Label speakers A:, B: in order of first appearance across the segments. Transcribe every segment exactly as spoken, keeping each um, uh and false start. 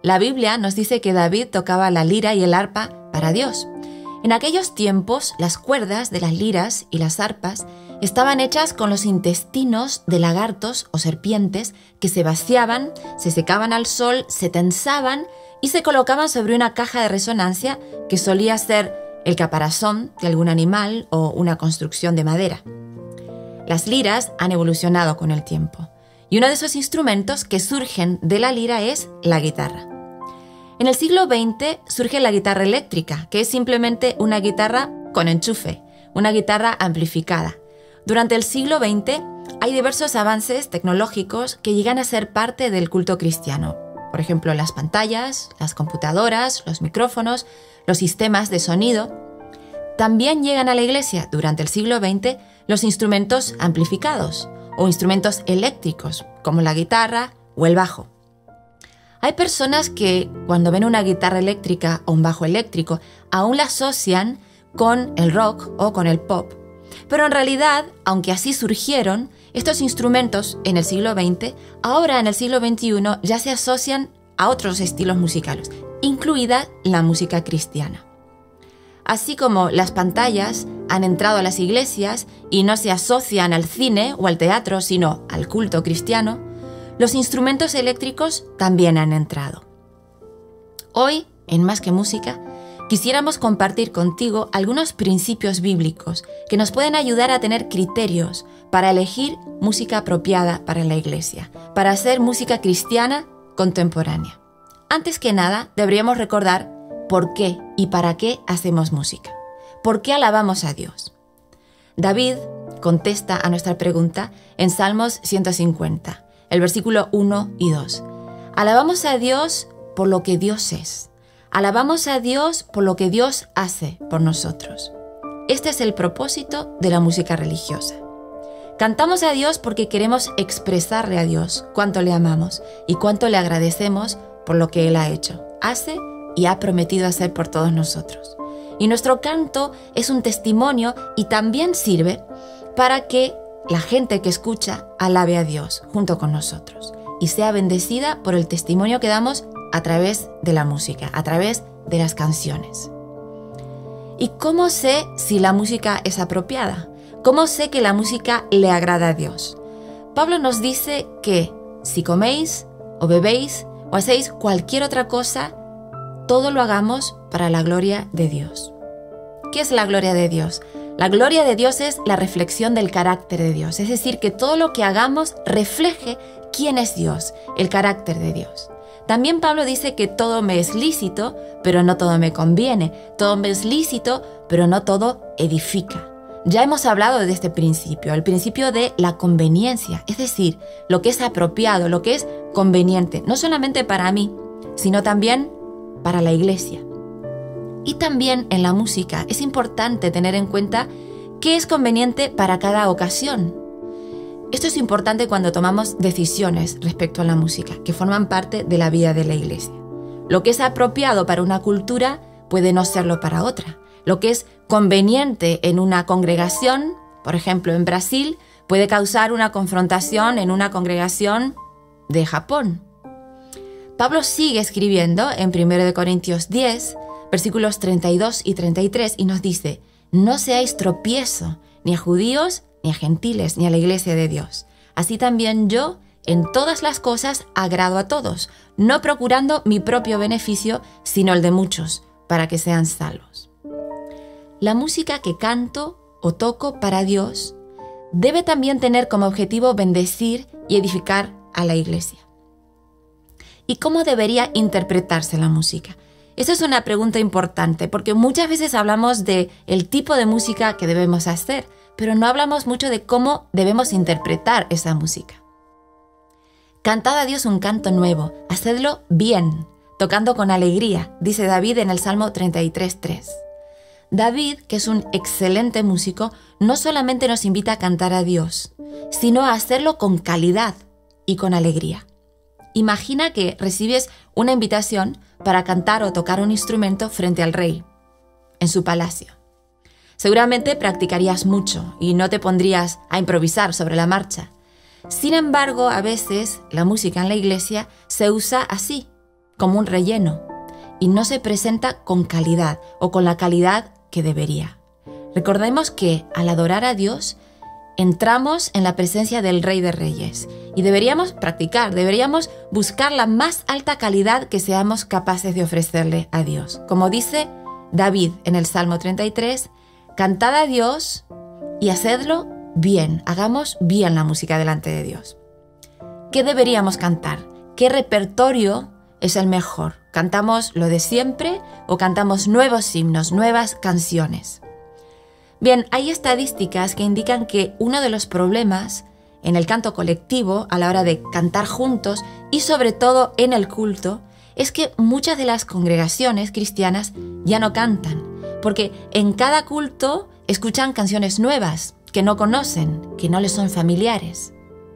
A: La Biblia nos dice que David tocaba la lira y el arpa para Dios. En aquellos tiempos, las cuerdas de las liras y las arpas estaban hechas con los intestinos de lagartos o serpientes que se vaciaban, se secaban al sol, se tensaban y se colocaban sobre una caja de resonancia que solía ser el caparazón de algún animal o una construcción de madera. Las liras han evolucionado con el tiempo y uno de esos instrumentos que surgen de la lira es la guitarra. En el siglo veinte surge la guitarra eléctrica, que es simplemente una guitarra con enchufe, una guitarra amplificada. Durante el siglo veinte hay diversos avances tecnológicos que llegan a ser parte del culto cristiano. Por ejemplo, las pantallas, las computadoras, los micrófonos, los sistemas de sonido. También llegan a la iglesia durante el siglo veinte los instrumentos amplificados o instrumentos eléctricos, como la guitarra o el bajo. Hay personas que, cuando ven una guitarra eléctrica o un bajo eléctrico, aún la asocian con el rock o con el pop. Pero en realidad, aunque así surgieron, estos instrumentos en el siglo veinte, ahora en el siglo veintiuno ya se asocian a otros estilos musicales, incluida la música cristiana. Así como las pantallas han entrado a las iglesias y no se asocian al cine o al teatro, sino al culto cristiano, los instrumentos eléctricos también han entrado. Hoy, en Más que Música, quisiéramos compartir contigo algunos principios bíblicos que nos pueden ayudar a tener criterios para elegir música apropiada para la iglesia, para hacer música cristiana contemporánea. Antes que nada, deberíamos recordar por qué y para qué hacemos música. ¿Por qué alabamos a Dios? David contesta a nuestra pregunta en Salmos ciento cincuenta. El versículo uno y dos. Alabamos a Dios por lo que Dios es. Alabamos a Dios por lo que Dios hace por nosotros. Este es el propósito de la música religiosa. Cantamos a Dios porque queremos expresarle a Dios cuánto le amamos y cuánto le agradecemos por lo que Él ha hecho, hace y ha prometido hacer por todos nosotros. Y nuestro canto es un testimonio y también sirve para que la gente que escucha alabe a Dios junto con nosotros y sea bendecida por el testimonio que damos a través de la música, a través de las canciones. ¿Y cómo sé si la música es apropiada? ¿Cómo sé que la música le agrada a Dios? Pablo nos dice que si coméis o bebéis o hacéis cualquier otra cosa, todo lo hagamos para la gloria de Dios. ¿Qué es la gloria de Dios? La gloria de Dios es la reflexión del carácter de Dios, es decir, que todo lo que hagamos refleje quién es Dios, el carácter de Dios. También Pablo dice que todo me es lícito, pero no todo me conviene. Todo me es lícito, pero no todo edifica. Ya hemos hablado de este principio, el principio de la conveniencia, es decir, lo que es apropiado, lo que es conveniente, no solamente para mí, sino también para la iglesia. Y también en la música es importante tener en cuenta qué es conveniente para cada ocasión. Esto es importante cuando tomamos decisiones respecto a la música, que forman parte de la vida de la iglesia. Lo que es apropiado para una cultura puede no serlo para otra. Lo que es conveniente en una congregación, por ejemplo en Brasil, puede causar una confrontación en una congregación de Japón. Pablo sigue escribiendo en primero de Corintios diez, versículos treinta y dos y treinta y tres, y nos dice: no seáis tropiezo ni a judíos, ni a gentiles, ni a la iglesia de Dios. Así también yo, en todas las cosas, agrado a todos, no procurando mi propio beneficio, sino el de muchos, para que sean salvos. La música que canto o toco para Dios debe también tener como objetivo bendecir y edificar a la iglesia. ¿Y cómo debería interpretarse la música? Esa es una pregunta importante, porque muchas veces hablamos de el tipo de música que debemos hacer, pero no hablamos mucho de cómo debemos interpretar esa música. Cantad a Dios un canto nuevo, hacedlo bien, tocando con alegría, dice David en el Salmo treinta y tres, tres. David, que es un excelente músico, no solamente nos invita a cantar a Dios, sino a hacerlo con calidad y con alegría. Imagina que recibes una invitación para cantar o tocar un instrumento frente al rey, en su palacio. Seguramente practicarías mucho y no te pondrías a improvisar sobre la marcha. Sin embargo, a veces la música en la iglesia se usa así, como un relleno y no se presenta con calidad o con la calidad que debería. Recordemos que al adorar a Dios entramos en la presencia del Rey de Reyes y deberíamos practicar, deberíamos buscar la más alta calidad que seamos capaces de ofrecerle a Dios. Como dice David en el Salmo treinta y tres, cantad a Dios y hacedlo bien, hagamos bien la música delante de Dios. ¿Qué deberíamos cantar? ¿Qué repertorio es el mejor? ¿Cantamos lo de siempre o cantamos nuevos himnos, nuevas canciones? Bien, hay estadísticas que indican que uno de los problemas en el canto colectivo a la hora de cantar juntos y sobre todo en el culto es que muchas de las congregaciones cristianas ya no cantan, porque en cada culto escuchan canciones nuevas que no conocen, que no les son familiares.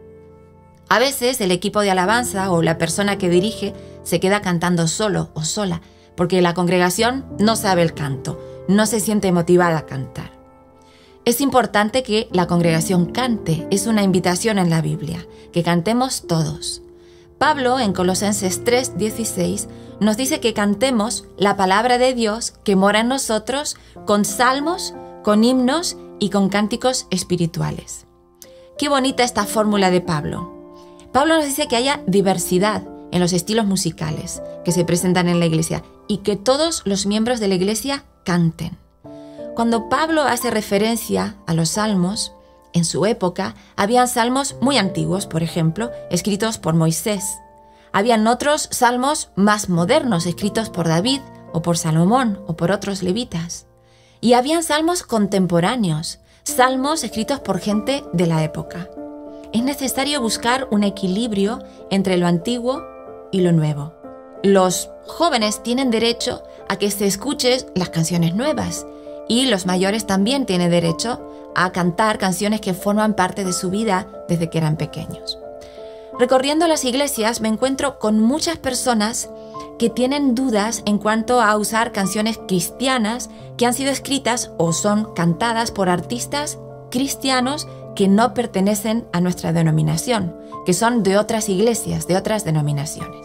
A: A veces el equipo de alabanza o la persona que dirige se queda cantando solo o sola, porque la congregación no sabe el canto, no se siente motivada a cantar. Es importante que la congregación cante, es una invitación en la Biblia, que cantemos todos. Pablo en Colosenses tres dieciséis nos dice que cantemos la palabra de Dios que mora en nosotros con salmos, con himnos y con cánticos espirituales. Qué bonita esta fórmula de Pablo. Pablo nos dice que haya diversidad en los estilos musicales que se presentan en la iglesia y que todos los miembros de la iglesia canten. Cuando Pablo hace referencia a los salmos, en su época habían salmos muy antiguos, por ejemplo, escritos por Moisés. Habían otros salmos más modernos, escritos por David o por Salomón o por otros levitas. Y habían salmos contemporáneos, salmos escritos por gente de la época. Es necesario buscar un equilibrio entre lo antiguo y lo nuevo. Los jóvenes tienen derecho a que se escuchen las canciones nuevas y los mayores también tienen derecho a cantar canciones que forman parte de su vida desde que eran pequeños. Recorriendo las iglesias me encuentro con muchas personas que tienen dudas en cuanto a usar canciones cristianas que han sido escritas o son cantadas por artistas cristianos que no pertenecen a nuestra denominación, que son de otras iglesias, de otras denominaciones.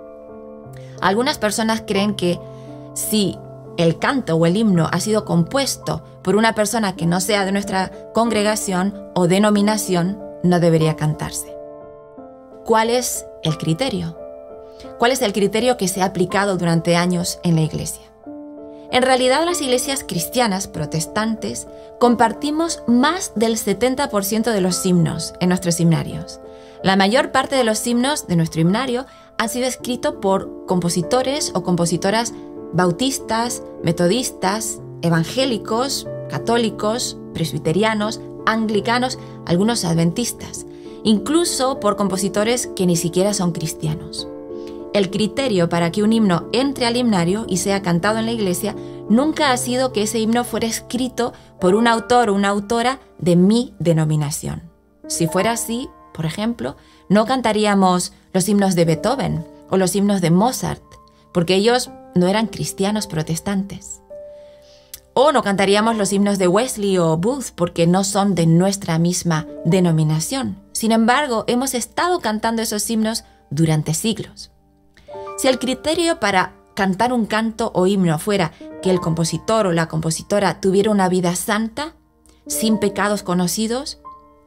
A: Algunas personas creen que si el canto o el himno ha sido compuesto por una persona que no sea de nuestra congregación o denominación, no debería cantarse. ¿Cuál es el criterio? ¿Cuál es el criterio que se ha aplicado durante años en la iglesia? En realidad, las iglesias cristianas protestantes compartimos más del setenta por ciento de los himnos en nuestros himnarios. La mayor parte de los himnos de nuestro himnario han sido escritos por compositores o compositoras bautistas, metodistas, evangélicos, católicos, presbiterianos, anglicanos, algunos adventistas, incluso por compositores que ni siquiera son cristianos. El criterio para que un himno entre al himnario y sea cantado en la iglesia nunca ha sido que ese himno fuera escrito por un autor o una autora de mi denominación. Si fuera así, por ejemplo, no cantaríamos los himnos de Beethoven o los himnos de Mozart, porque ellos no eran cristianos protestantes. O no cantaríamos los himnos de Wesley o Booth, porque no son de nuestra misma denominación. Sin embargo, hemos estado cantando esos himnos durante siglos. Si el criterio para cantar un canto o himno fuera que el compositor o la compositora tuviera una vida santa, sin pecados conocidos,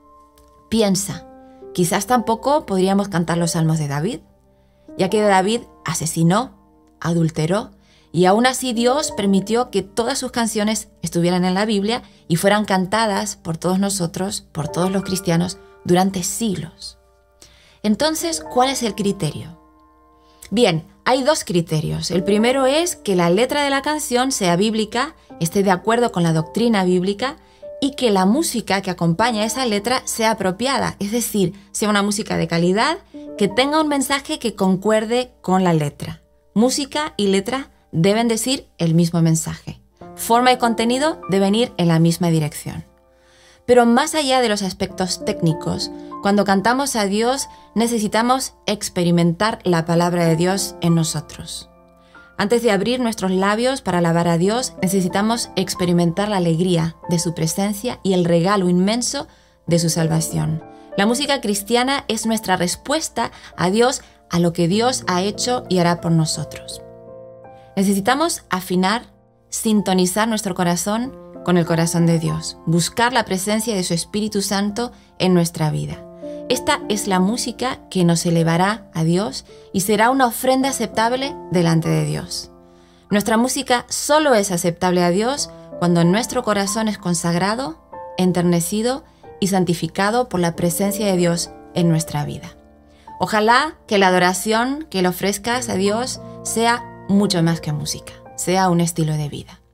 A: piensa, quizás tampoco podríamos cantar los salmos de David, ya que David asesinó, adulteró, y aún así Dios permitió que todas sus canciones estuvieran en la Biblia y fueran cantadas por todos nosotros, por todos los cristianos, durante siglos. Entonces, ¿cuál es el criterio? Bien, hay dos criterios. El primero es que la letra de la canción sea bíblica, esté de acuerdo con la doctrina bíblica y que la música que acompaña esa letra sea apropiada, es decir, sea una música de calidad que tenga un mensaje que concuerde con la letra. Música y letra deben decir el mismo mensaje. Forma y contenido deben ir en la misma dirección. Pero más allá de los aspectos técnicos, cuando cantamos a Dios necesitamos experimentar la palabra de Dios en nosotros. Antes de abrir nuestros labios para alabar a Dios, necesitamos experimentar la alegría de su presencia y el regalo inmenso de su salvación. La música cristiana es nuestra respuesta a Dios a lo que Dios ha hecho y hará por nosotros. Necesitamos afinar, sintonizar nuestro corazón con el corazón de Dios, buscar la presencia de su Espíritu Santo en nuestra vida. Esta es la música que nos elevará a Dios y será una ofrenda aceptable delante de Dios. Nuestra música solo es aceptable a Dios cuando nuestro corazón es consagrado, enternecido y santificado por la presencia de Dios en nuestra vida. Ojalá que la adoración que le ofrezcas a Dios sea mucho más que música, sea un estilo de vida.